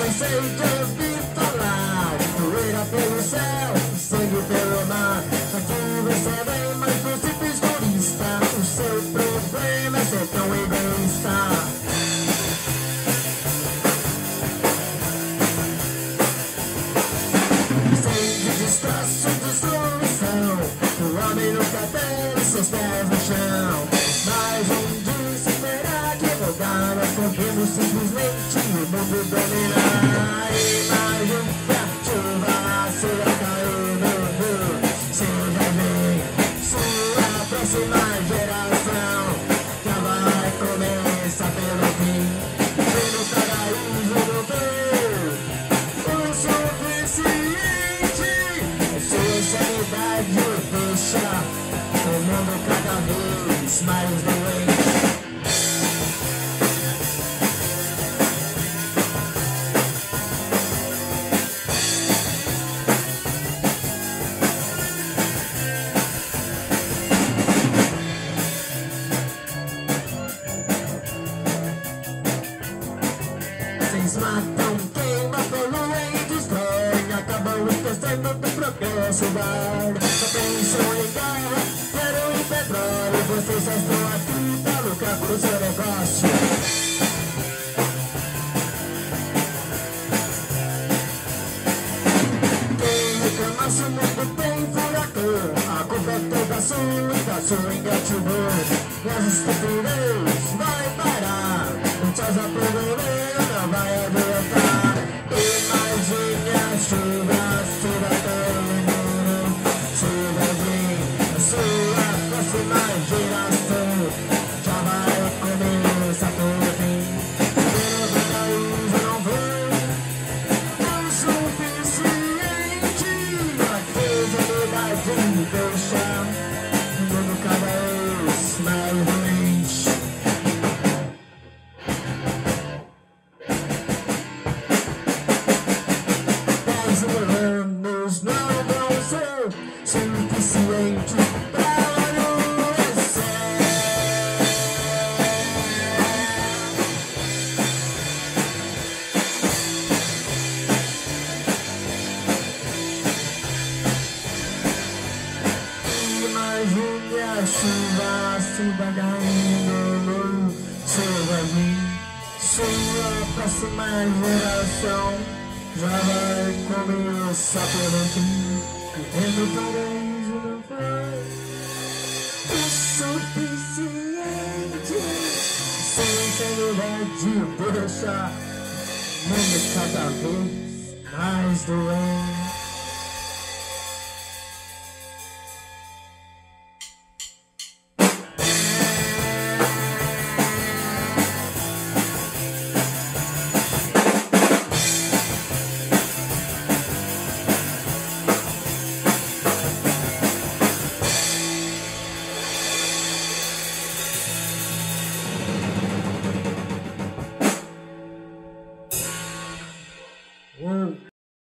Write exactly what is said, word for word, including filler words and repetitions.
sei de ouvir falar, poeira pelo céu, sangue pelo mar. Aqui você vem mais pro simples turista, o seu problema é ser tão egoísta. Sem de destroço, destruição, o homem nunca tem seus pés no chão. Mas um dia se terá que voltar, nós podemos simplesmente o mundo dominar. Imagine que a chuva será cair no rio, você vai ver sua próxima geração já vai começar pelo fim. E no paraíso não tem o suficiente, sua sanidade deixa o mundo cada vez mais doente. Vocês matam, queimam, poluem e destroem, acabam esquecendo do progresso da arte. Só pensam em guerra, dinheiro e petróleo, vocês só estão aqui pra lucrar com o seu negócio. Quem reclamasse o mundo tem furacão, a culpa é toda sua e da sua ingratidão. As estupidez vai parar, o tchau já programei, não vai adiantar. Imagine a chuva, chuva caindo, chuva vem, a sua próxima geração já vai começar por fim. Pelo paraíso não vem o suficiente, a credibilidade deixa o mundo cada vez mais doente. Dez anos não vão ser suficiente para adoecer. Imagine a chuva, chuva caindo, chuva vem, sua próxima geração já vai começar pelo fim. E no paraíso não vai o suficiente, sem sanidade deixa o mundo cada vez mais doente.